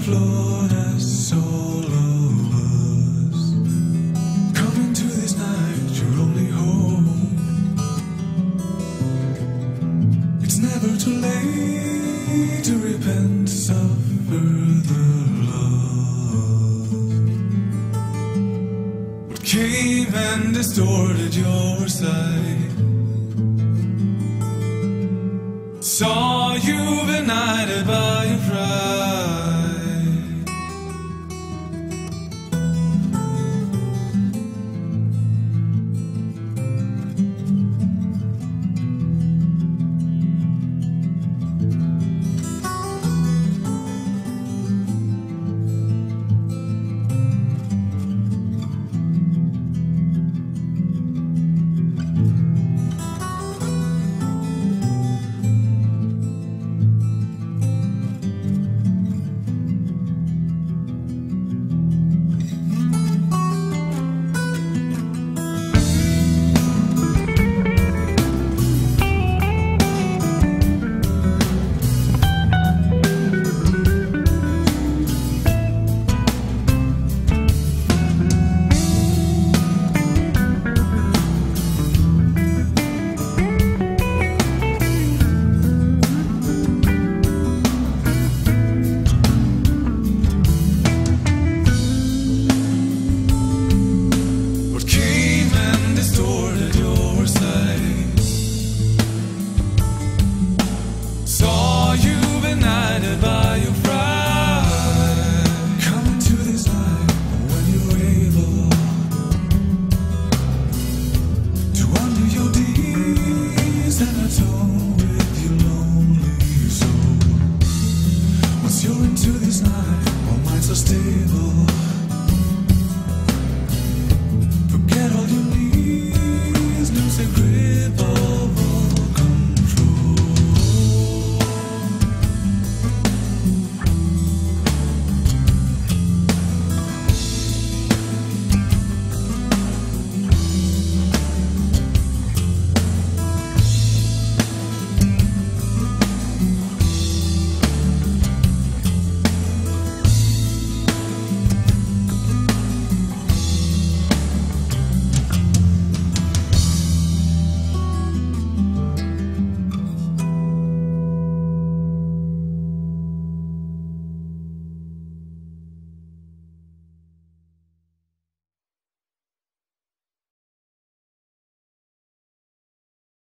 float us all of us. Come into this night, your only home. It's never too late to repent, suffer the love. What came and distorted your sight, saw you benighted by your pride. Saw you benighted by your pride. Come into this night when you're able to undo your deeds and atone.